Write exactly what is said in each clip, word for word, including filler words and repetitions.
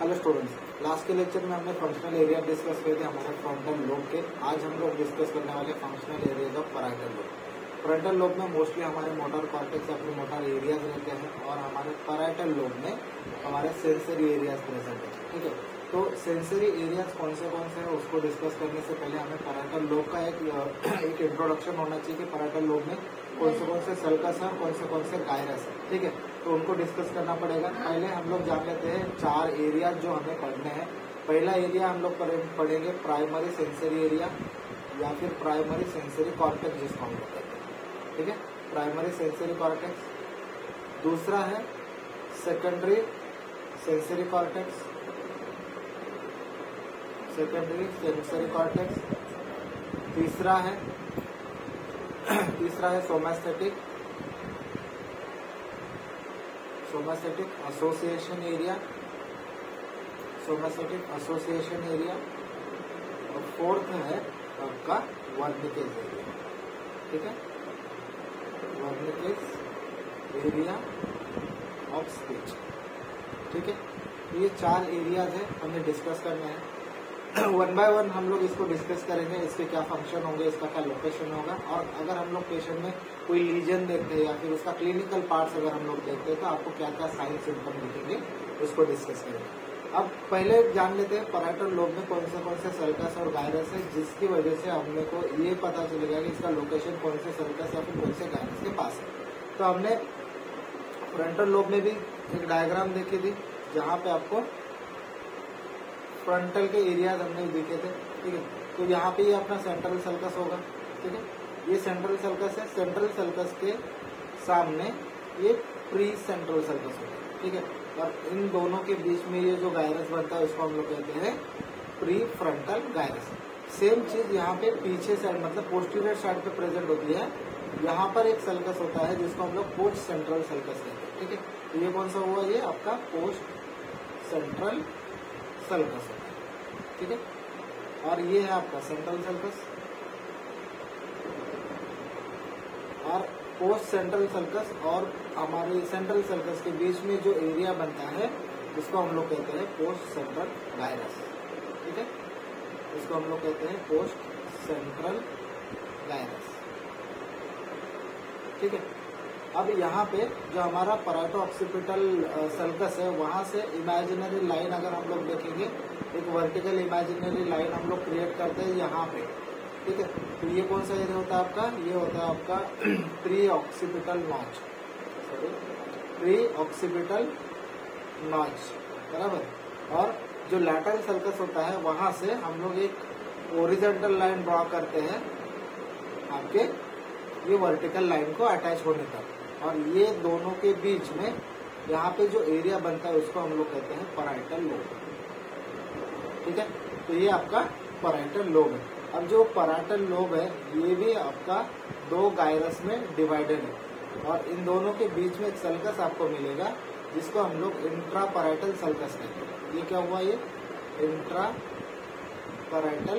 Hello students, last के lecture में हमने फंक्शनल एरिया डिस्कस किए थे हमारे फ्रंटल लोब के। आज हम लोग डिस्कस करने वाले functional areas of parietal lobe. Frontal lobe में मोस्टली हमारे मोटर कॉर्टेक्स या फिर मोटर एरियाज रहते हैं और हमारे पैराइटल लोब में हमारे सेंसरी एरियाज प्रेजेंट है। ठीक है, तो सेंसरी एरियाज कौन से कौन से हैं उसको डिस्कस करने से पहले हमें पैराइटल लोब का एक एक इंट्रोडक्शन होना चाहिए कि पैराइटल लोब में कौन से कौन से सल्कस है और कौन से कौन से गायरस है। ठीक है, तो उनको डिस्कस करना पड़ेगा। पहले हम लोग जान लेते हैं चार एरियाज जो हमें पढ़ने हैं। पहला एरिया हम लोग पढ़ेंगे प्राइमरी सेंसरी एरिया या फिर प्राइमरी सेंसरी कॉर्टेक्स जिसको हम लोग कहते हैं। ठीक है, प्राइमरी सेंसरी कॉर्टेक्स। दूसरा है secondary sensory cortex, secondary sensory cortex. तीसरा है तीसरा है somaesthetic somaesthetic association area, somaesthetic association area. और फोर्थ है आपका वर्निकेज एरिया। ठीक है, वर्निकेज एरिया ऑफ स्पीच। ठीक है, ये चार एरियाज है हमें डिस्कस करना है। वन बाय वन हम लोग इसको डिस्कस करेंगे, इसके क्या फंक्शन होंगे, इसका क्या लोकेशन होगा, और अगर हम लोग पेशेंट में कोई लीजन देखते हैं या फिर उसका क्लिनिकल पार्ट्स अगर हम लोग देखते हैं तो आपको क्या क्या साइन सिम्टम दिखेंगे उसको डिस्कस करेंगे। अब पहले जान लेते हैं पैराइटल लोब में कौन से कौन से सल्कस और गायरस है, जिसकी वजह से हमने को ये पता चलेगा कि इसका लोकेशन कौन से सल्कस या फिर कौन से गायरस के पास है। तो हमने फ्रंटल लोब में भी एक डायग्राम देखी थी जहाँ पे आपको फ्रंटल के एरियाज हमने दिखे थे। ठीक है, तो यहाँ पे ये अपना सेंट्रल सल्कस होगा। ठीक है, ये सेंट्रल सल्कस है। सेंट्रल सल्कस के सामने ये प्री सेंट्रल सल्कस होगा। ठीक है, और इन दोनों के बीच में ये जो गायरस बनता है उसको हम लोग कहते हैं प्री फ्रंटल गायरस। सेम चीज यहाँ पे पीछे साइड मतलब पोस्टीरियर साइड पे प्रेजेंट होती है। यहाँ पर एक सल्कस होता है जिसको हम लोग पोस्ट सेंट्रल सल्कस कहते हैं। ठीक है, तो ये कौन सा हुआ, ये आपका पोस्ट सेंट्रल सल्कस है। ठीक है, और ये है आपका सेंट्रल सल्कस। और पोस्ट सेंट्रल सल्कस और हमारे सेंट्रल सल्कस के बीच में जो एरिया बनता है उसको हम लोग कहते हैं पोस्ट सेंट्रल गायरस। ठीक है, इसको हम लोग कहते हैं पोस्ट सेंट्रल गायरस। ठीक है, अब यहाँ पे जो हमारा पैराइटो ऑक्सीपिटल सल्कस है वहां से इमेजिनरी लाइन अगर हम लोग देखेंगे, एक वर्टिकल इमेजिनरी लाइन हम लोग क्रिएट करते हैं यहाँ पे। ठीक है, तो ये कौन सा एरिया होता है आपका, ये होता है आपका preoccipital notch, sorry preoccipital notch, बराबर। और जो लैटरल सल्कस होता है वहां से हम लोग एक ओरिजेंटल लाइन ड्रॉ करते हैं आपके ये वर्टिकल लाइन को अटैच होने तक, और ये दोनों के बीच में यहाँ पे जो एरिया बनता है उसको हम लोग कहते हैं पैराइटल लोब। ठीक है, तो ये आपका पैराइटल लोब है। अब जो पैराइटल लोब है ये भी आपका दो गायरस में डिवाइडेड है, और इन दोनों के बीच में एक सल्कस आपको मिलेगा जिसको हम लोग इंट्रा पैराइटल सल्कस कहते हैं। ये क्या हुआ, ये इंट्रा पैराइटल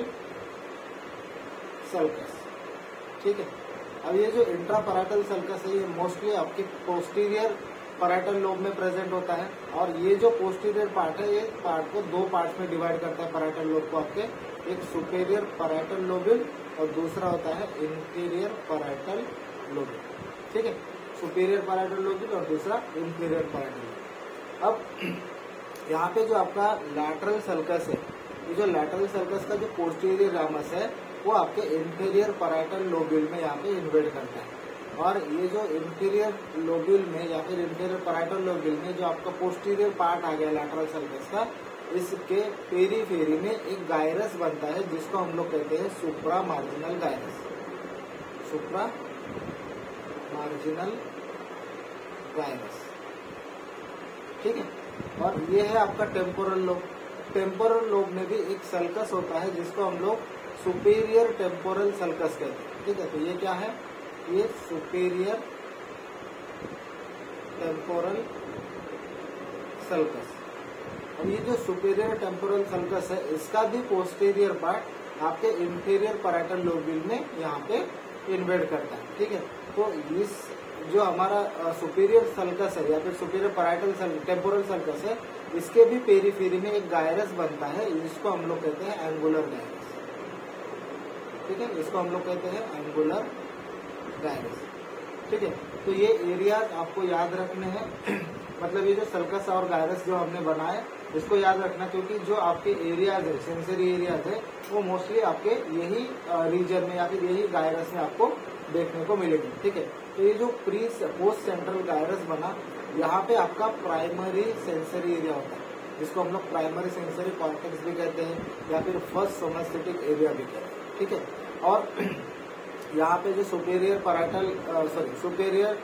सल्कस। ठीक है, अब ये जो इंट्रा पैराइटल सल्कस है ये मोस्टली आपके पोस्टीरियर पैराइटल लोब में प्रेजेंट होता है, और ये जो पोस्टीरियर पार्ट है ये पार्ट को दो पार्ट्स में डिवाइड करता है पैराइटल लोब को आपके, एक सुपेरियर पैराइटल लोब्यूल और दूसरा होता है इंफीरियर पैराइटल लोब्यूल। ठीक है, सुपेरियर पैराइटल लोब्यूल और दूसरा इंफीरियर पैराइटल लोब्यूल। अब यहाँ पे जो आपका लैटरल सल्कस है, ये जो लैटरल सल्कस का जो पोस्टीरियर रामस है वो आपके इंफीरियर पैराइटल लोब्यूल में यहाँ पे इन्वेड करता है, और ये जो इंफीरियर लोब्यूल में या फिर इंफीरियर पैराइटल लोब्यूल में जो आपका पोस्टीरियर पार्ट आ गया लैटरल सल्कस का, इसके पेरीफेरी में एक गायरस बनता है जिसको हम लोग कहते हैं supramarginal gyrus, supramarginal gyrus. ठीक है, और ये है आपका टेम्पोरल लोब। टेम्पोरल लोब में भी एक सल्कस होता है जिसको हम लोग सुपीरियर टेम्पोरल सल्कस कहते हैं। ठीक है, तो ये क्या है, ये सुपीरियर टेम्पोरल सल्कस। और ये जो सुपीरियर टेम्पोरल सल्कस है इसका भी पोस्टीरियर पार्ट आपके इंफीरियर पैराइटल लोब्यूल में यहाँ पे इन्वेड करता है। ठीक है, तो इस जो हमारा सुपीरियर सल्कस है या फिर सुपीरियर पैराइटल टेम्पोरल सल्कस है, इसके भी पेरीफेरी में एक गायरस बनता है, जिसको हम लोग कहते हैं एंगुलर गायरस। ठीक है, इसको हम लोग कहते हैं एंगुलर गायरस। ठीक है, तो ये एरिया आपको याद रखने हैं। मतलब ये जो सल्कस और गायरस जो हमने बनाए, इसको याद रखना, क्योंकि जो आपके एरियाज है, सेंसरी एरियाज है, वो मोस्टली आपके यही रीजन में या फिर यही गायरस में आपको देखने को मिलेगी। ठीक है, तो ये जो प्री पोस्ट सेंट्रल गायरस बना, यहाँ पे आपका प्राइमरी सेंसरी एरिया होता है, जिसको हम लोग प्राइमरी सेंसरी कॉर्टेक्स भी कहते हैं या फिर फर्स्ट सोमेस्थेटिक एरिया भी कहते हैं। ठीक है, और यहाँ पे जो सुपेरियर पैराइटल सॉरी सुपेरियर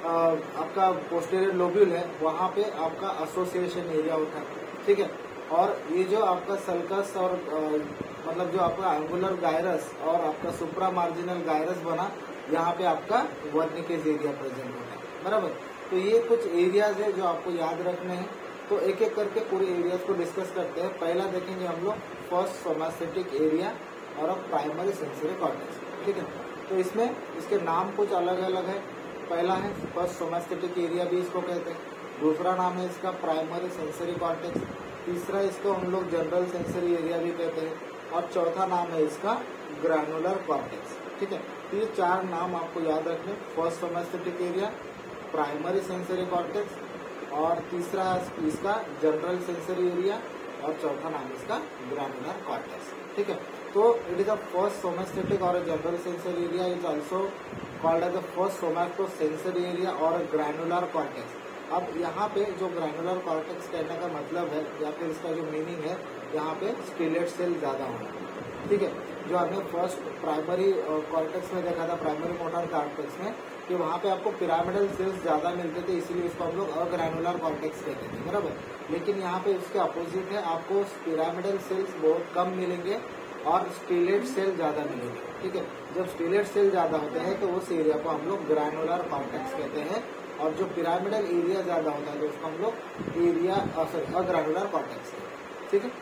आपका पोस्टीरियर लोब्यूल है, वहाँ पे आपका एसोसिएशन एरिया होता है। ठीक है, और ये जो आपका सल्कस और आ, मतलब जो आपका एंगुलर गायरस और आपका सुप्रा मार्जिनल गायरस बना, यहाँ पे आपका वर्निकेज एरिया प्रेजेंट होता है। बराबर, तो ये कुछ एरियाज है जो आपको याद रखने हैं। तो एक एक करके पूरे एरियाज को डिस्कस करते हैं। पहला देखेंगे हम लोग फर्स्ट सोमेस्थेटिक एरिया और अब प्राइमरी सेंसरी कॉर्टेक्स। ठीक है, तो इसमें इसके नाम कुछ अलग अलग है। पहला है फर्स्ट सोमेस्थेटिक एरिया भी इसको कहते हैं, दूसरा नाम है इसका प्राइमरी सेंसरी कॉर्टेक्स, तीसरा इसको हम लोग जनरल सेंसरी एरिया भी कहते हैं, और चौथा नाम है इसका ग्रैनुलर कॉर्टेक्स। ठीक है, तो ये चार नाम आपको याद रखने, first somaesthetic area, primary sensory cortex, और तीसरा इसका जनरल सेंसरी एरिया, और चौथा नाम इसका ग्रैनुलर कॉर्टेक्स। ठीक है, तो it is the first somesthetic और general sensory area is also called as the first somatosensory area और ग्रैनुलर कॉर्टेक्स। अब यहाँ पे जो ग्रैनुलर कॉर्टेक्स कहने का मतलब है या फिर इसका जो मीनिंग है, यहाँ पे स्टिलेट सेल ज्यादा होना। ठीक है, जो आपने फर्स्ट प्राइमरी कॉर्टेक्स में देखा था, प्राइमरी मोटर कॉर्टेक्स में, कि वहाँ पे आपको पिरामिडल सेल्स ज्यादा मिलते थे, इसीलिए इसको हम लोग अग्रैनुलर कॉर्टेक्स कहते थे। बराबर, लेकिन यहाँ पे इसके अपोजिट है, आपको पिरामिडल सेल्स बहुत कम मिलेंगे और स्टिलेट सेल ज्यादा मिलेंगे। ठीक है, जब स्टिलेट सेल ज्यादा होते हैं तो उस एरिया को हम लोग ग्रैनुलर कॉर्टेक्स कहते हैं, और जो पिरामिडल एरिया ज्यादा होता है तो उसको हम लोग एरिया सॉरी अग्रैनुलर कॉर्टेक्स। ठीक है,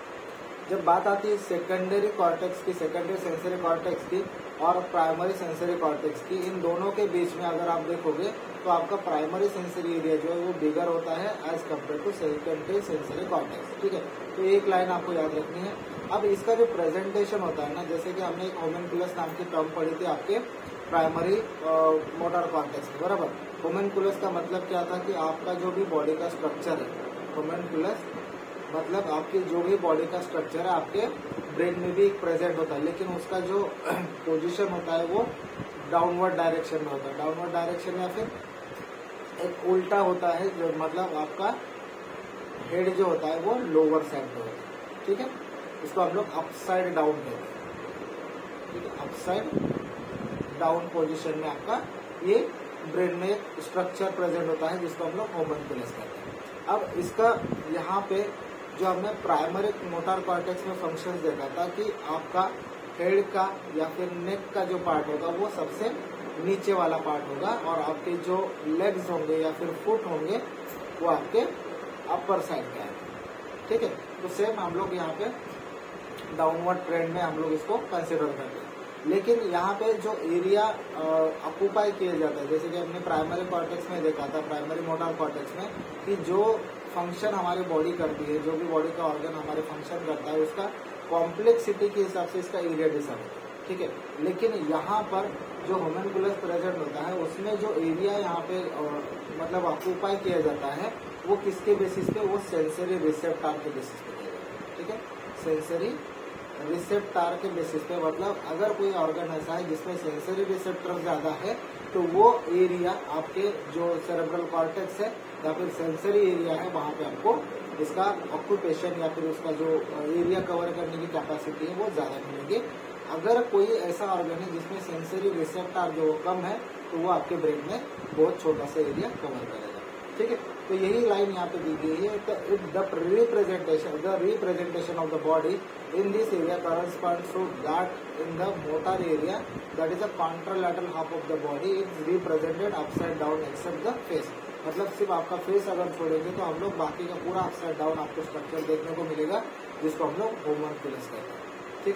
जब बात आती है सेकेंडरी कॉर्टेक्स की, सेकेंडरी सेंसरी कॉर्टेक्स की और प्राइमरी सेंसरी कॉर्टेक्स की, इन दोनों के बीच में अगर आप देखोगे तो आपका प्राइमरी सेंसरी एरिया जो है वो बिगर होता है as compare to secondary sensory cortex. ठीक है, तो एक लाइन आपको याद रखनी है। अब इसका जो प्रेजेंटेशन होता है ना, जैसे कि हमने एक होम्यूनकुलस नाम की टर्म पढ़ी थी आपके प्राइमरी मोटर कॉर्टेक्स में। बराबर, होम्यूनकुलस का मतलब क्या था कि आपका जो भी बॉडी का स्ट्रक्चर है, होम्यूनकुलस मतलब आपकी जो भी बॉडी का स्ट्रक्चर है आपके ब्रेन में भी प्रेजेंट होता है, लेकिन उसका जो पोजीशन होता है वो डाउनवर्ड डायरेक्शन में होता है। डाउनवर्ड डायरेक्शन में या फिर एक उल्टा होता है, जो मतलब आपका हेड जो होता है वो लोअर साइड पे होता है। ठीक है, इसको हम लोग अपसाइड डाउन कहते हैं। ठीक है, अपसाइड डाउन पोजीशन में आपका ये ब्रेन में एक स्ट्रक्चर प्रेजेंट होता है, जिसको हम लोग होम्यूनकुलस कहते हैं। अब इसका यहाँ पे जो हमने प्राइमरी मोटर कॉर्टेक्स में फंक्शन देखा था कि आपका हेड का या फिर नेक का जो पार्ट होगा वो सबसे नीचे वाला पार्ट होगा, और आपके जो लेग्स होंगे या फिर फुट होंगे वो आपके अपर साइड के आएंगे। ठीक है, तो सेम हम लोग यहाँ पे डाउनवर्ड ट्रेंड में हम लोग इसको कंसिडर करते हैं। लेकिन यहाँ पे जो एरिया ऑक्यूपाई किया जाता है, जैसे कि हमने प्राइमरी कॉर्टेक्स में देखा था, प्राइमरी मोटर कॉर्टेक्स में, कि जो फंक्शन हमारी बॉडी करती है, जो भी बॉडी का ऑर्गन हमारे फंक्शन करता है, उसका कॉम्प्लेक्सिटी के हिसाब से इसका एरिया डिसाइड होता है। ठीक है, लेकिन यहाँ पर जो होम्यूनकुलस प्रेजेंट होता है उसमें जो एरिया यहाँ पे मतलब ऑक्यूपाई किया जाता है वो किसके बेसिस पे, वो सेंसरी रिसेप्टर के बेसिस पे किया जाता है। ठीक है, सेंसरी रिसेप्टर के बेसिस पे, मतलब अगर कोई ऑर्गन ऐसा है जिसमें सेंसरी रिसेप्टर ज्यादा है तो वो एरिया आपके जो सेरेब्रल कॉर्टेक्स है या फिर सेंसरी एरिया है, वहाँ पे आपको इसका ऑक्यूपेशन या फिर उसका जो एरिया कवर करने की कैपेसिटी है वो ज्यादा मिलेगी। अगर कोई ऐसा ऑर्गन है जिसमें सेंसरी रिसेप्टर जो कम है तो वो आपके ब्रेन में बहुत छोटा सा एरिया कवर करेगा। ठीक है, तो यही लाइन यहाँ पे दी गई है। The representation the representation of the body in this area corresponds to that in the motor area, that is the contralateral half of the body is represented upside down except the face। मतलब सिर्फ आपका face अगर छोड़ेंगे तो हम लोग बाकी का पूरा अपसाइड डाउन आपको स्ट्रक्चर देखने को मिलेगा, जिसको हम लोग होम्यूनकुलस कहते हैं। ठीक है,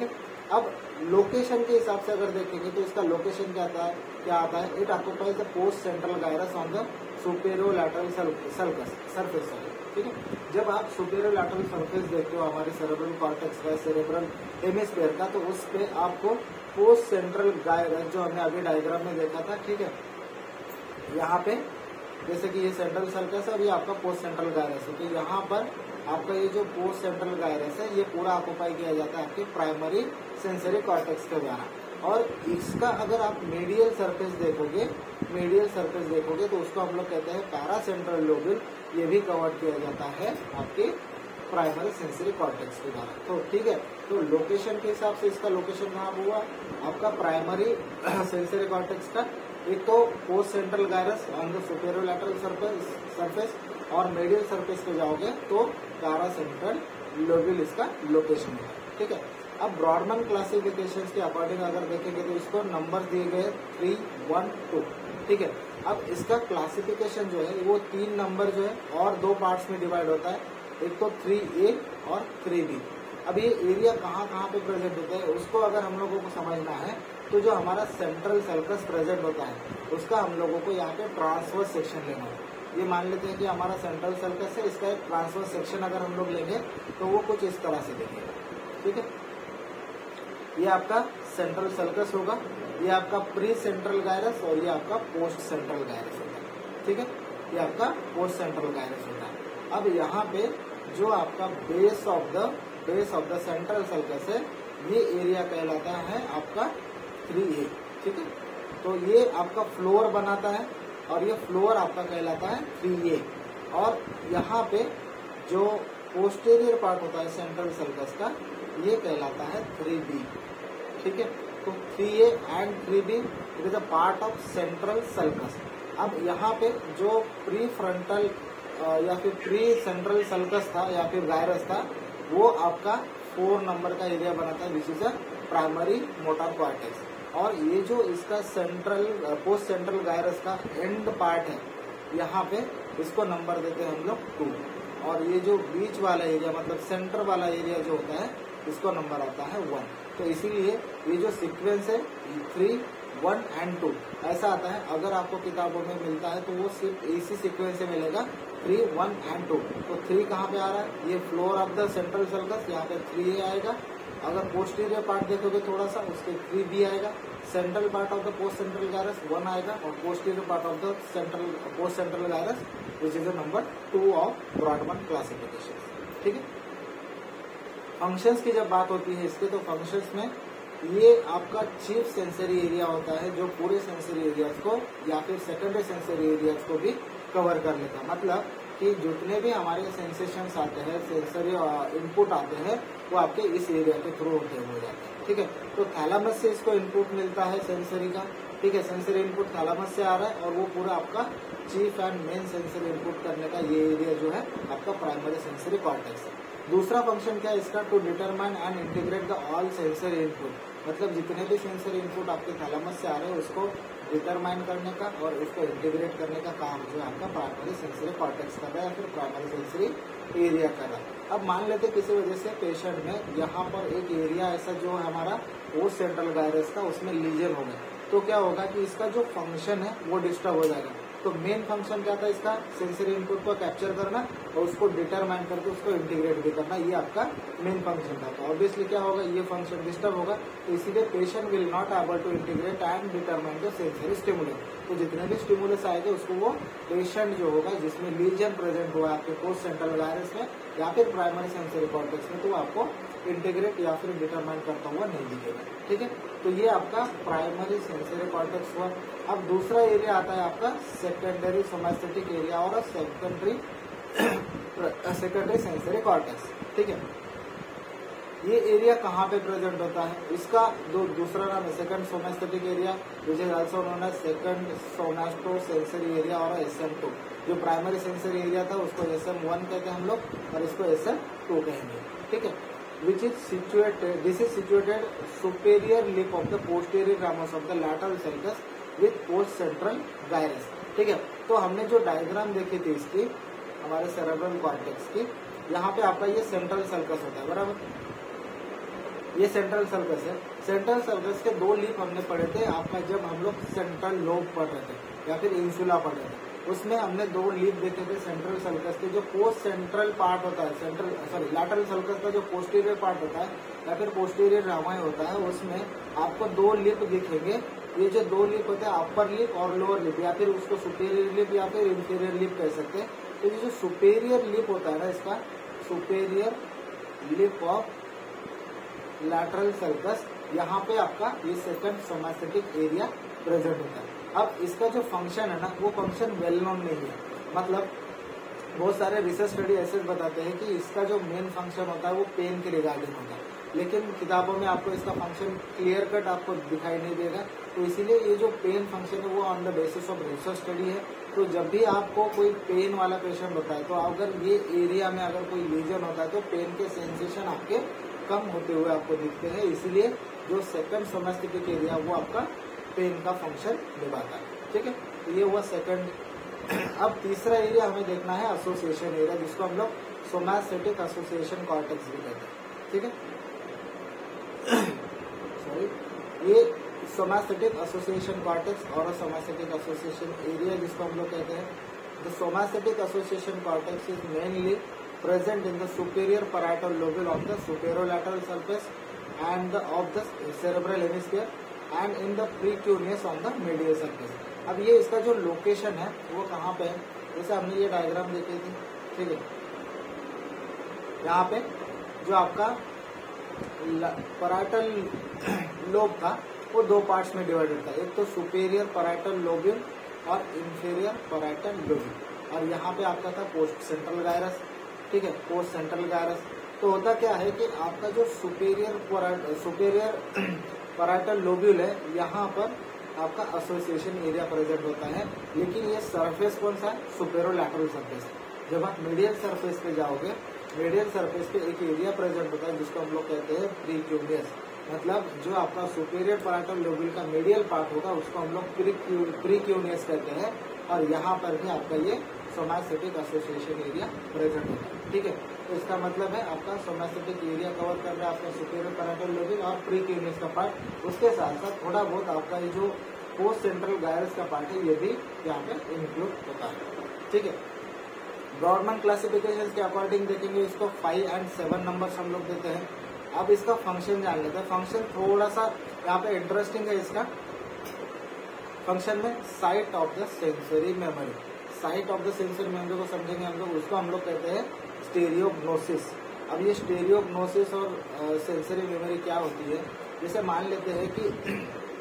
अब लोकेशन के हिसाब से अगर देखेंगे तो इसका लोकेशन क्या आता है क्या आता है it occupies the post central gyrus on the superior lateral sulcus surface. ठीक है, जब आप सुपेरियर लैटरल सरफेस देखते हो हमारे सेरेब्रल कॉर्टेक्स का, सेरेब्रल हेमिस्फीयर का, तो उस पे आपको पोस्ट सेंट्रल गायरस जो हमने अभी डायग्राम में देखा था, ठीक है, यहाँ पे जैसे कि ये सेंट्रल सर्कस है और ये आपका पोस्ट सेंट्रल गायरस है, तो यहाँ पर आपका ये जो पोस्ट सेंट्रल गायरस है ये पूरा ऑक्युपाई किया जाता है आपके प्राइमरी सेंसरी कॉर्टेक्स के द्वारा। और इसका अगर आप मीडियल सरफेस देखोगे मीडियल सरफेस देखोगे तो उसको हम लोग कहते हैं पैरासेंट्रल लोब्यूल, ये भी कवर किया जाता है आपके प्राइमरी सेंसरी कॉर्टेक्स के द्वारा। तो ठीक है, तो लोकेशन के हिसाब से इसका लोकेशन कहाँ हुआ आपका प्राइमरी सेंसरी कॉर्टेक्स का, एक तो post central gyrus on the superior lateral surface और मीडियल सरफेस पे जाओगे तो पैरासेंट्रल लोब्यूल इसका लोकेशन है। ठीक है, अब ब्रॉडमैन क्लासिफिकेशन के अकॉर्डिंग अगर देखेंगे तो इसको नंबर दिए गए थ्री वन टू। ठीक है, अब इसका क्लासिफिकेशन जो है वो तीन नंबर जो है और दो पार्ट्स में डिवाइड होता है, एक तो थ्री ए और थ्री बी। अब ये एरिया कहाँ कहाँ पे प्रेजेंट होता है उसको अगर हम लोगों को समझना है तो जो हमारा सेंट्रल सर्कस प्रेजेंट होता है उसका हम लोगों को यहाँ पे ट्रांसवर्स सेक्शन लेना है। ये मान लेते हैं कि हमारा सेंट्रल सर्कस है, इसका एक ट्रांसवर्स सेक्शन अगर हम लोग लेंगे तो वो कुछ इस तरह से देखेगा। ठीक है, ये आपका सेंट्रल सर्कस होगा, ये आपका प्री सेंट्रल गायरस और ये आपका पोस्ट सेंट्रल गायरस होगा। ठीक है, ये आपका पोस्ट सेंट्रल गायरस होता है। अब यहाँ पे जो आपका base of the base of the central sulcus है ये एरिया कहलाता है आपका थ्री ए। ठीक है, तो ये आपका फ्लोर बनाता है और ये फ्लोर आपका कहलाता है थ्री ए। और यहाँ पे जो पोस्टेरियर पार्ट होता है सेंट्रल सर्कस का ये कहलाता है थ्री बी। ठीक है, तो three A and three B it is a part of central sulcus. अब यहाँ पे जो प्री फ्रंटल या फिर प्री सेंट्रल सर्कस था या फिर गायरस था वो आपका फोर नंबर का एरिया बनाता है which is a primary motor cortex. और ये जो इसका सेंट्रल पोस्ट सेंट्रल गायरस का एंड पार्ट है यहाँ पे इसको नंबर देते हैं हम लोग टू। और ये जो बीच वाला एरिया मतलब सेंटर वाला एरिया जो होता है इसको नंबर आता है वन। तो इसीलिए ये जो सीक्वेंस है थ्री वन एंड टू ऐसा आता है। अगर आपको किताबों में मिलता है तो वो सिर्फ इसी सीक्वेंस से मिलेगा थ्री वन एंड टू। तो थ्री कहाँ पे आ रहा है ये floor of the central sulcus, यहाँ पे थ्री ए आएगा। अगर पोस्टीरियर पार्ट देखोगे थोड़ा सा उसके थ्री बी आएगा। Central part of the post central gyrus one आएगा और posterior part of the central post central gyrus which is the number two of Brodmann classification. ठीक है, फंक्शंस की जब बात होती है इसके तो फंक्शंस में ये आपका चीफ सेंसरी एरिया होता है जो पूरे सेंसरी एरियाज को या फिर सेकेंडरी सेंसरी एरियाज को भी कवर कर लेता है। मतलब कि जितने भी हमारे सेंसेशंस आते हैं सेंसरी इनपुट आते हैं वो आपके इस एरिया के थ्रू होते हो जाते हैं। ठीक है, तो थैलामस से इसको इनपुट मिलता है सेंसरी का। ठीक है, सेंसरी इनपुट थैलामस से आ रहा है और वो पूरा आपका chief and main sensory input करने का ये एरिया जो है आपका प्राइमरी सेंसरी कॉर्टेक्स है। दूसरा फंक्शन क्या है इसका to determine and integrate the all sensory input. मतलब जितने भी सेंसरी इनपुट आपके थैलामस से आ रहे हैं उसको डिटरमाइन करने का और उसको इंटीग्रेट करने का काम जो है आपका प्राइमरी सेंसरी कॉर्टेक्स कर रहा है या फिर प्राइमरी सेंसरी एरिया कर रहा है। अब मान लेते किसी वजह से पेशेंट में यहाँ पर एक एरिया ऐसा जो है हमारा पोस्ट सेंट्रल गायरस का उसमें लीजन हो गया तो क्या होगा कि इसका जो फंक्शन है वो डिस्टर्ब हो जाएगा। तो मेन फंक्शन क्या था इसका सेंसरी इनपुट को कैप्चर करना और उसको डिटरमाइन करके उसको इंटीग्रेट भी करना, ये आपका मेन फंक्शन था। तो ऑब्वियसली क्या होगा ये फंक्शन डिस्टर्ब होगा तो इसीलिए patient will not able to integrate and determine the sensory stimulus. तो जितने भी स्टिमुलस आएंगे उसको वो पेशेंट जो होगा जिसमें लीजन प्रेजेंट हुआ आपके पोस्ट सेंट्रल गायरस में या फिर प्राइमरी सेंसरी कॉर्टेक्स में तो वो आपको इंटीग्रेट या फिर डिटरमाइन करता हुआ नहीं दिखेगा। ठीक है, तो ये आपका प्राइमरी सेंसरी कॉर्टेक्स हुआ। अब दूसरा एरिया आता है आपका सेकेंडरी सोमैस्थेटिक एरिया और सेकेंडरी सेकेंडरी सेंसरी कॉर्टेक्स। ठीक है, ये एरिया कहाँ पे प्रेजेंट होता है इसका दो दूसरा नाम है second somesthetic area which is also known as second somatosensory area और एस एम टू। जो प्राइमरी सेंसरी एरिया था उसको एस एम वन कहते हैं हम लोग और इसको एस एम टू कहेंगे। ठीक है, which is situated this is situated superior lip of the posterior ramus of the lateral sulcus with post central gyrus। ठीक है, तो हमने जो डायग्राम देखी थी इसकी हमारे सेरेब्रल कॉर्टेक्स की, यहाँ पे आपका ये सेंट्रल सल्कस होता है बराबर। ये सेंट्रल सर्कस है। सेंट्रल सर्कस के दो लीफ हमने पढ़े थे आपका जब हम लोग सेंट्रल लोब पढ़ रहे थे या फिर इंसुला पढ़ रहे थे, उसमें हमने दो लीफ देखे थे सेंट्रल सर्कस के। जो पोस्ट सेंट्रल पार्ट होता है, सेंट्रल सॉरी लैटरल सर्कस का जो पोस्टीरियर पार्ट होता है या फिर पोस्टीरियर रामाई होता है, उसमें आपको दो लिप दिखेंगे। ये जो दो लिप होते हैं अपर लिप और लोअर लिप, या फिर उसको सुपेरियर लिप या फिर इंफीरियर लिप कह सकते हैं। तो ये जो सुपेरियर लिप होता है ना, इसका superior lip of lateral sulcus, यहाँ पे आपका ये सेकंड सोमैस्थेटिक एरिया प्रेजेंट होता है। अब इसका जो फंक्शन है ना, वो फंक्शन वेल नोन नहीं है। मतलब बहुत सारे रिसर्च स्टडी ऐसे बताते हैं कि इसका जो मेन फंक्शन होता है वो पेन के रिगार्डिंग होता है, लेकिन किताबों में आपको इसका फंक्शन क्लियर कट आपको दिखाई नहीं देगा। तो इसीलिए ये जो पेन फंक्शन है वो on the basis of research study है। तो जब भी आपको कोई पेन वाला पेशेंट होता है, तो अगर ये एरिया में अगर कोई लीजन होता है तो पेन के सेंसेशन आपके कम होते हुए आपको दिखते हैं। इसीलिए जो सेकंड सोमैस्थेटिक एरिया वो आपका पेन का फंक्शन निभाता है। ठीक है, तो ये हुआ सेकंड। अब तीसरा एरिया हमें देखना है एसोसिएशन एरिया, जिसको हम लोग सोमैस्थेटिक एसोसिएशन कॉर्टेक्स भी कहते हैं। ठीक है, सॉरी, ये सोमैस्थेटिक एसोसिएशन कॉर्टेक्स और सोमैस्थेटिक एसोसिएशन एरिया जिसको हम लोग कहते हैं। The somesthetic association cortex is mainly present in the superior parietal lobule of the superolateral surface and the, of the cerebral hemisphere and in the precuneus on the medial surface। अब ये इसका जो location है वो कहाँ पे है, जैसे हमने ये डायग्राम देखी थी। ठीक है, यहाँ पे जो आपका parietal लोब था वो दो पार्ट्स में डिवाइडेड था, एक तो सुपेरियर parietal lobule और इंफीरियर parietal lobule, और यहाँ पे आपका था पोस्ट सेंट्रल गायरस। ठीक है, पोस्ट सेंट्रल गायरस। तो होता क्या है कि आपका जो सुपेरियर सुपेरियर पैराइटल लोब्यूल है, यहाँ पर आपका एसोसिएशन एरिया प्रेजेंट होता है, लेकिन ये सरफेस कौन सा है, सुपेरोलैटरल सरफेस। जब आप मीडियल सरफेस पे जाओगे, मीडियल सरफेस पे एक एरिया प्रेजेंट होता है जिसको हम लोग कहते हैं प्रीक्यूनियस। मतलब जो आपका सुपेरियर पैराइटल लोब्यूल का मीडियल पार्ट होगा उसको हम लोग प्रीक्यूनियस कहते हैं, और यहाँ पर भी आपका ये सोमैस्थेटिक एसोसिएशन एरिया प्रेजेंट होता है। ठीक है, तो इसका मतलब है आपका सोमैस्थेटिक एरिया कवर कर रहा है आपका सुपेरियर पैराइटल लोब्यूल और प्रीक्यूनियस का पार्ट। उसके साथ साथ थोड़ा बहुत आपका ये जो पोस्ट सेंट्रल गायरस का पार्ट है ये भी यहाँ पे इंक्लूड होता है। ठीक है, ब्रॉडमैन क्लासिफिकेशन के अकॉर्डिंग देखेंगे इसको फाइव एंड सेवन नंबर्स हम लोग देते हैं। अब इसका फंक्शन जान लेते हैं। फंक्शन थोड़ा सा यहाँ पे इंटरेस्टिंग है। इसका फंक्शन में site of the sensory memory, site of the sensory memory को समझेंगे हम लोग, उसको हम लोग कहते हैं स्टेरियोग्नोसिस। अब ये स्टेरियोग्नोसिस और सेंसरी मेमोरी क्या होती है, जैसे मान लेते हैं कि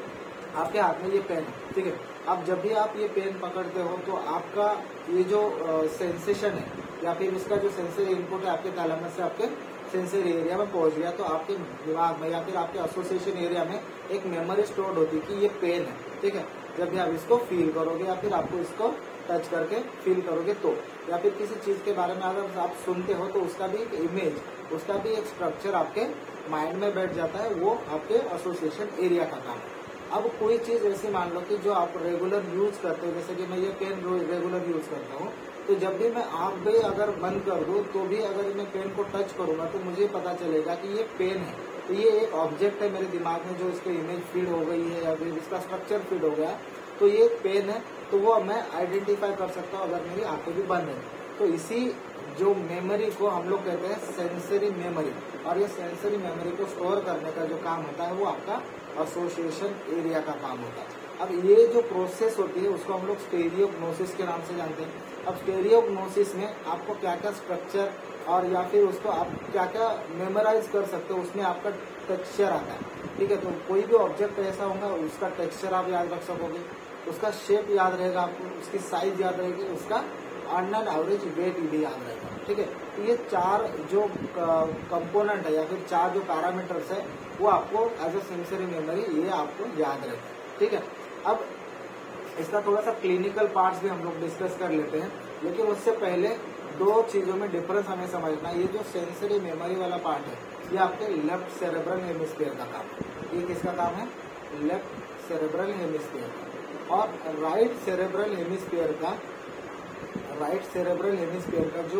आपके हाथ में ये पेन है। ठीक है, अब जब भी आप ये पेन पकड़ते हो तो आपका ये जो सेंसेशन है या फिर इसका जो सेंसरी इनपुट है आपके थैलेमस से आपके सेंसरी एरिया में पहुंच गया, तो आपके दिमाग में या फिर आपके एसोसिएशन एरिया में एक मेमोरी स्टोर्ड होती है कि ये पेन है। ठीक है, जब भी आप इसको फील करोगे या फिर आपको इसको टच करके फील करोगे तो, या फिर किसी चीज के बारे में अगर आप सुनते हो तो उसका भी एक इमेज, उसका भी एक स्ट्रक्चर आपके माइंड में बैठ जाता है, वो आपके एसोसिएशन एरिया का काम है। अब कोई चीज ऐसी मान लो कि जो आप रेगुलर यूज करते हो, जैसे कि मैं ये पेन रेगुलर यूज करता हूँ, तो जब भी मैं आँख भी अगर बंद कर दूं तो भी अगर मैं पेन को टच करूंगा तो मुझे पता चलेगा कि ये पेन है। तो ये एक ऑब्जेक्ट है मेरे दिमाग में जो इसकी इमेज फीड हो गई है या फिर इसका स्ट्रक्चर फीड हो गया, तो ये पेन है, तो वो मैं आइडेंटिफाई कर सकता हूँ अगर मेरी आंखें भी बंद है। तो इसी जो मेमोरी को हम लोग कहते हैं सेंसरी मेमोरी, और ये सेंसरी मेमोरी को स्टोर करने का जो काम होता है वो आपका एसोसिएशन एरिया का काम होता है। अब ये जो प्रोसेस होती है उसको हम लोग स्टेरियोग्नोसिस के नाम से जानते हैं। अब स्टेरियोग्नोसिस में आपको क्या क्या स्ट्रक्चर और या फिर उसको आप क्या क्या मेमोराइज कर सकते हो, उसमें आपका टेक्सचर आता है। ठीक है, तो कोई भी ऑब्जेक्ट ऐसा होगा उसका टेक्सचर आप याद रख सकोगे, उसका शेप याद रहेगा आपको, उसकी साइज याद रहेगी, उसका ऑन एन एवरेज वेट भी याद रहेगा। ठीक है, तो ये चार जो कंपोनेंट है या फिर चार जो पैरामीटर्स है वो आपको एज अ सेंसरी मेमोरी ये आपको याद रहेगा। ठीक है, अब इसका थोड़ा सा क्लिनिकल पार्ट्स भी हम लोग डिस्कस कर लेते हैं, लेकिन उससे पहले दो चीजों में डिफरेंस हमें समझना है। ये जो सेंसरी मेमोरी वाला पार्ट है ये आपके लेफ्ट सेरेब्रल हेमिस्फीयर का काम है। ये किसका काम है? लेफ्ट सेरेब्रल हेमिस्फीयर का। और राइट सेरेब्रल हेमिस्फीयर का राइट सेरेब्रल हेमिस्फीयर का जो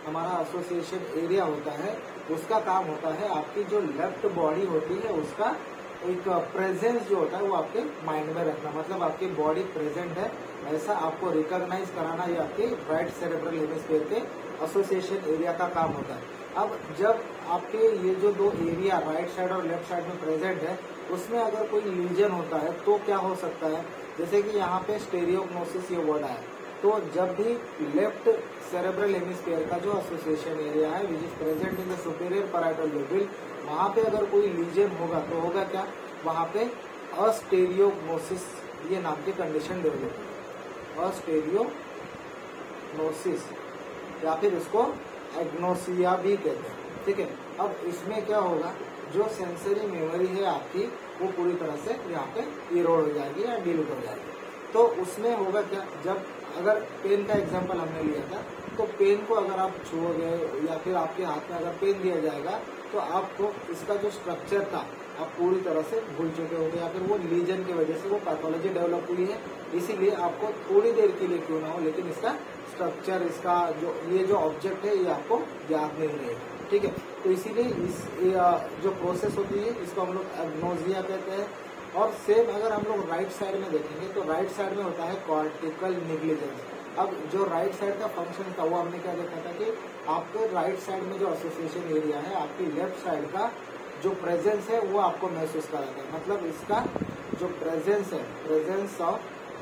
हमारा एसोसिएशन एरिया होता है, उसका काम होता है आपकी जो लेफ्ट बॉडी होती है उसका एक प्रेजेंस जो होता है वो आपके माइंड में रखना, मतलब आपकी बॉडी प्रेजेंट है ऐसा आपको रिकॉग्नाइज कराना, ये आपके राइट सेरेब्रल हेमिस्फीयर के एसोसिएशन एरिया का काम होता है। अब जब आपके ये जो दो एरिया राइट साइड और लेफ्ट साइड में प्रेजेंट है, उसमें अगर कोई लीजन होता है तो क्या हो सकता है, जैसे कि यहाँ पे स्टेरियोग्नोसिस ये वर्ड आया, तो जब भी लेफ्ट सेरेब्रल हेमिस्फीयर का जो एसोसिएशन एरिया है which is present in the superior parietal lobule, वहां पे अगर कोई लीजन होगा तो होगा क्या, वहां पे अस्टेरियोग्नोसिस ये नाम की कंडीशन डेवलप होगी, अस्टेरियोग्नोसिस या फिर उसको एग्नोसिया भी कहते हैं। ठीक है, अब इसमें क्या होगा, जो सेंसरी मेमोरी है आपकी वो पूरी तरह से यहाँ पे इरोड हो जाएगी या डिलीट हो जाएगी। तो उसमें होगा क्या, जब अगर पेन का एग्जांपल हमने लिया था, तो पेन को अगर आप छुओगे या फिर आपके हाथ में अगर पेन दिया जाएगा तो आपको इसका जो स्ट्रक्चर था आप पूरी तरह से भूल चुके होंगे, या फिर वो लीजन की वजह से वो पैथोलॉजी डेवलप हुई है, इसीलिए आपको थोड़ी देर के लिए क्यों ना हो लेकिन इसका स्ट्रक्चर, इसका जो ये जो ऑब्जेक्ट है ये आपको याद नहीं रहेगा। ठीक है, तो इसीलिए इस जो प्रोसेस होती है इसको हम लोग एग्नोसिया कहते हैं। और सेम अगर हम लोग राइट साइड में देखेंगे तो राइट साइड में होता है कॉर्टिकल नेग्लिजेंस। अब जो राइट साइड का फंक्शन था वो हमने क्या देखा था कि आपके राइट साइड में जो एसोसिएशन एरिया है आपकी लेफ्ट साइड का जो प्रेजेंस है वो आपको महसूस कराता है, मतलब इसका जो प्रेजेंस है, presence of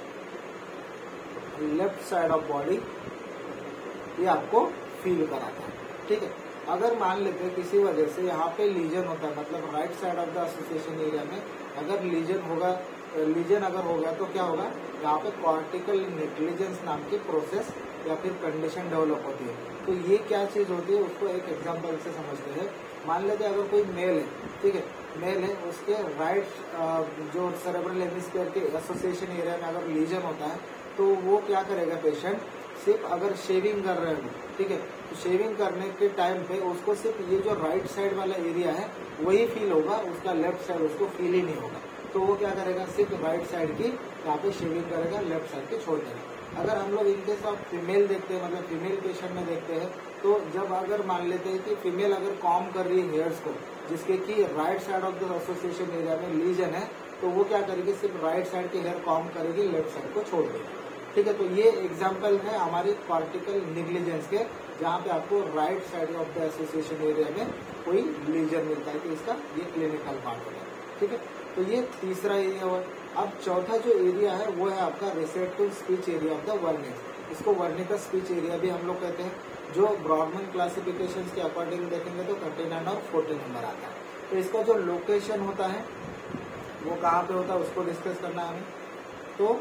left side of body ये आपको फील कराता है। ठीक है, अगर मान लेते हैं किसी वजह से यहाँ पे लीजन होता है, मतलब right side of the association area में अगर लीजन होगा, लीजन अगर होगा तो क्या होगा, यहाँ पे कॉर्टिकल नेग्लिजेंस नाम की प्रोसेस या फिर कंडीशन डेवलप होती है। तो ये क्या चीज होती है उसको एक एग्जांपल से समझते हैं। मान लेते हैं अगर कोई मेल है, ठीक है, मेल है, उसके राइट जो सेरेब्रल हेमिस्फीयर के एसोसिएशन एरिया में अगर लीजन होता है तो वो क्या करेगा पेशेंट, सिर्फ अगर शेविंग कर रहे हैं, ठीक है, तो शेविंग करने के टाइम पे उसको सिर्फ ये जो राइट साइड वाला एरिया है वही फील होगा, उसका लेफ्ट साइड उसको फील ही नहीं होगा। तो वो क्या करेगा, सिर्फ राइट साइड की यहाँ पे शेविंग करेगा, लेफ्ट साइड की छोड़ देगा। अगर हम लोग इनकेस ऑफ फीमेल देखते हैं, मतलब फीमेल पेशेंट में देखते हैं, तो जब अगर मान लेते हैं कि फीमेल अगर कॉम कर रही है हेयर्स को, जिसके कि right side of the association area में लीजन है, तो वो क्या करेगी, सिर्फ राइट साइड के हेयर कॉम करेगी, लेफ्ट साइड को छोड़ देगी। ठीक है, तो ये एग्जाम्पल है हमारी कॉर्टिकल नेग्लिजेंस के, जहाँ पे आपको right side of the association area में कोई लीजन मिलता है, तो इसका ये क्लिनिकल पार्ट होगा। ठीक है, तो ये तीसरा एरिया हुआ। अब चौथा जो एरिया है वो है आपका receptive speech area of the Wernicke's. इसको वर्निकस स्पीच एरिया भी हम लोग कहते हैं, जो ब्रॉडमैन क्लासिफिकेशन के अकॉर्डिंग देखेंगे तो थर्टी नाइन और फोर्टी नंबर आता है। तो इसका जो लोकेशन होता है वो कहाँ पे होता है उसको डिस्कस करना है हमें। तो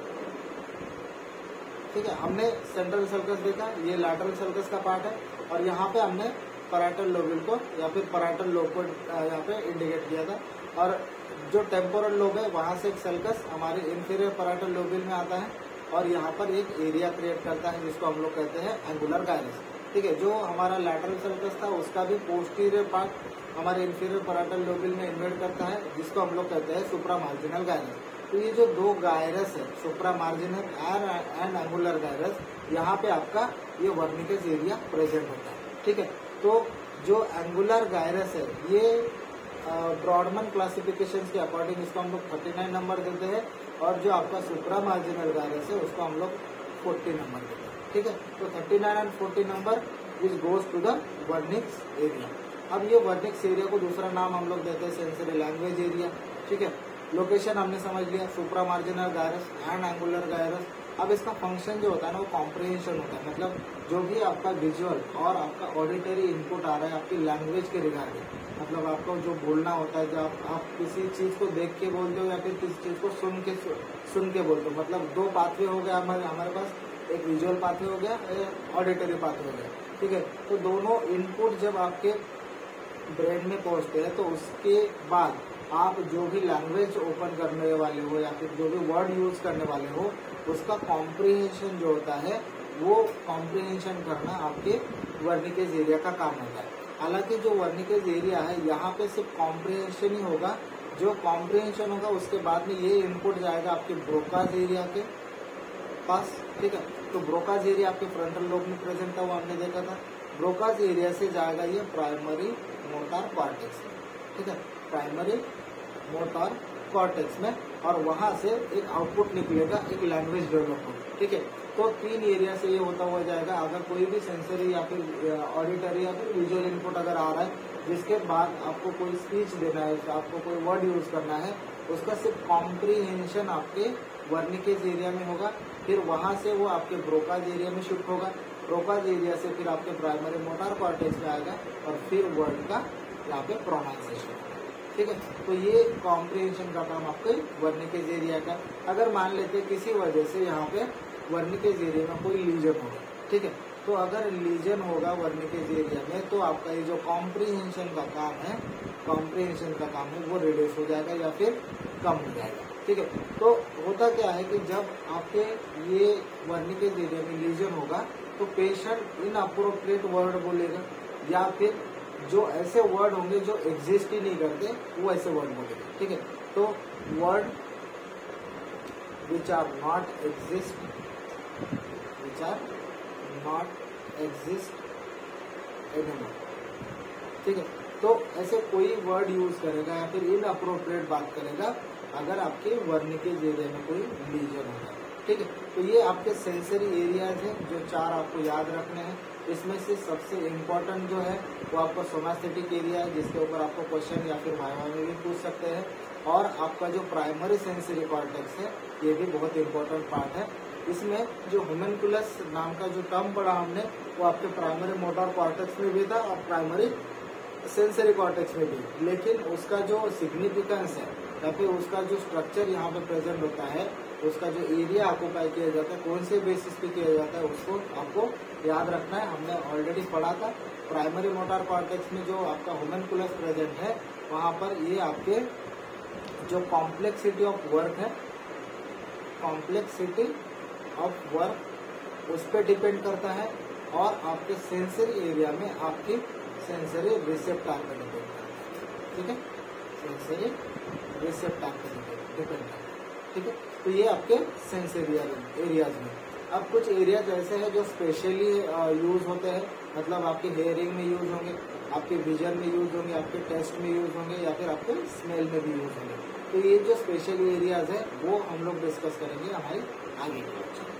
ठीक है, हमने सेंट्रल सर्कस देखा, ये लैटरल सर्कस का पार्ट है, और यहाँ पे हमने पैराइटल लोब्यूल को या फिर पैराइटल लोब को यहाँ पे इंडिकेट किया था। और जो टेम्पोरल लोब है वहां से एक सर्कस हमारे इंफीरियर पैराइटल लोब्यूल में आता है और यहाँ पर एक एरिया क्रिएट करता है जिसको हम लोग कहते हैं एंगुलर गायरस। ठीक है, जो हमारा लैटरल सर्कस था उसका भी पोस्टीरियर पार्ट हमारे इंफीरियर पैराइटल लोब्यूल में इन्वेट करता है, जिसको हम लोग कहते हैं सुप्रा मार्जिनल गायरस। तो ये जो दो गायरस है, supramarginal and angular gyrus, यहाँ पे आपका ये वर्निकस एरिया प्रेजेंट होता है। ठीक है, तो जो एंगुलर गायरस है ये ब्रॉडमैन क्लासिफिकेशन के अकॉर्डिंग इसको हम लोग थर्टी नाइन नंबर देते हैं, और जो आपका सुप्रा मार्जिनल गायरस है उसको हम लोग फोर्टी नंबर देते हैं। ठीक है, तो thirty nine and forty number which goes to the Wernicke's area. अब ये वर्निक्स एरिया को दूसरा नाम हम लोग देते हैं सेंसरी लैंग्वेज एरिया। ठीक है, लोकेशन हमने समझ लिया, supramarginal gyrus and angular gyrus. अब इसका फंक्शन जो होता है ना वो कॉम्प्रिहेंशन होता है, मतलब जो भी आपका विजुअल और आपका ऑडिटरी इनपुट आ रहा है आपकी लैंग्वेज के रिगार्डिंग, मतलब आपको जो बोलना होता है, जब आप, आप किसी चीज को देख के बोलते हो या फिर किसी चीज को सुन के सुन के बोलते हो, मतलब दो पाथवे हो गया हमारे हमारे पास, एक विजुअल पाथवे हो गया, ऑडिटरी पाथवे हो गया। ठीक है, तो दोनों इनपुट जब आपके ब्रेन में पहुंचते हैं तो उसके बाद आप जो भी लैंग्वेज ओपन करने वाले हो या फिर जो भी वर्ड यूज करने वाले हो उसका कॉम्प्रिहेंशन जो होता है वो कॉम्प्रिहेंशन करना आपके वर्निकेज एरिया का काम होता है। हालांकि जो वर्निकेज एरिया है यहाँ पे सिर्फ कॉम्प्रिहेंशन ही होगा, जो कॉम्प्रिहेंशन होगा उसके बाद में ये इनपुट जाएगा आपके ब्रोकाज एरिया के पास। ठीक है, तो ब्रोकाज एरिया आपके फ्रंटल लोब में प्रेजेंट था, वो हमने देखा था। ब्रोकाज एरिया से जाएगा ये प्राइमरी मोटर कॉर्टेक्स में, ठीक है, प्राइमरी मोटर कॉर्टेक्स में, और वहां से एक आउटपुट निकलेगा, एक लैंग्वेज डेवलप होगी, ठीक है। तो तीन एरिया से ये होता हुआ जाएगा। अगर कोई भी सेंसरी या फिर ऑडिटरी या फिर विजुअल इनपुट अगर आ रहा है जिसके बाद आपको कोई स्पीच देना है, आपको कोई वर्ड यूज करना है, उसका सिर्फ कॉम्प्रीहेंशन आपके वर्निकेज एरिया में होगा, फिर वहां से वो आपके ब्रोकाज एरिया में शिफ्ट होगा, ब्रोकाज एरिया से फिर आपके प्राइमरी मोटर कॉर्टेक्स में आएगा, और फिर वर्ड का यहाँ पे प्रोनाउंसिएशन, ठीक है। तो ये कॉम्प्रीहेंशन का काम आपके वर्निकेज एरिया का। अगर मान लेते किसी वजह से यहाँ पे वर्निकेज एरिया में कोई लीजन होगा, ठीक है, तो अगर लीजन होगा वर्निकेज एरिया में तो आपका ये जो कॉम्प्रीहेंशन का काम है, कॉम्प्रीहेंशन का काम है वो रिड्यूस हो जाएगा या फिर कम हो जाएगा, ठीक है। तो होता क्या है कि जब आपके ये वर्निकेज एरिया में लीजन होगा तो पेशेंट इनअप्रोप्रिएट वर्ड बोलेगा, या फिर जो ऐसे वर्ड होंगे जो एग्जिस्ट ही नहीं करते वो ऐसे वर्ड बोलेगा, ठीक है। तो word which are not exist which are not exist anymore, ठीक है। तो ऐसे कोई वर्ड यूज करेगा या फिर इनअप्रोप्रिएट बात करेगा अगर आपके वर्निकेज एरिया में कोई लीजन होगा, ठीक है। तो ये आपके सेंसरी एरियाज हैं जो चार आपको याद रखने हैं। इसमें से सबसे इम्पोर्टेंट जो है वो आपका सोमैस्थेटिक एरिया है, जिसके ऊपर आपको क्वेश्चन या फिर वाइवा में भी पूछ सकते हैं, और आपका जो प्राइमरी सेंसरी कॉर्टेक्स है ये भी बहुत इम्पोर्टेंट पार्ट है। इसमें जो होम्यूनकुलस नाम का जो टर्म पढ़ा हमने वो आपके प्राइमरी मोटर कॉर्टेक्स में भी था और प्राइमरी सेंसरी कॉर्टेक्स में भी, लेकिन उसका जो सिग्निफिकेंस है या फिर उसका जो स्ट्रक्चर यहाँ पे प्रेजेंट होता है, उसका जो एरिया ऑक्यूपाई किया जाता है, कौन से बेसिस पे किया जाता है, उसको आपको याद रखना है। हमने ऑलरेडी पढ़ा था प्राइमरी मोटर कॉर्टेक्स में जो आपका होम्यूनकुलस प्रेजेंट है वहाँ पर ये आपके जो कॉम्प्लेक्सिटी ऑफ वर्क है, कॉम्प्लेक्सिटी ऑफ वर्क उस पर डिपेंड करता है, और आपके सेंसरी एरिया में आपकी सेंसरी रिसेप्टर पर डिपेंड करता है, ठीक है, सेंसरी रिसेप्टर पर डिपेंड करता है, ठीक है। तो ये आपके सेंसरी एरियाज में। अब कुछ एरियाज ऐसे हैं जो स्पेशली यूज होते हैं, मतलब आपके हेयरिंग में यूज होंगे, आपके विजन में यूज होंगे, आपके टेस्ट में यूज होंगे, या फिर आपके स्मेल में भी यूज होंगे। तो ये जो स्पेशल एरियाज है वो हम लोग डिस्कस करेंगे हमारी आगे की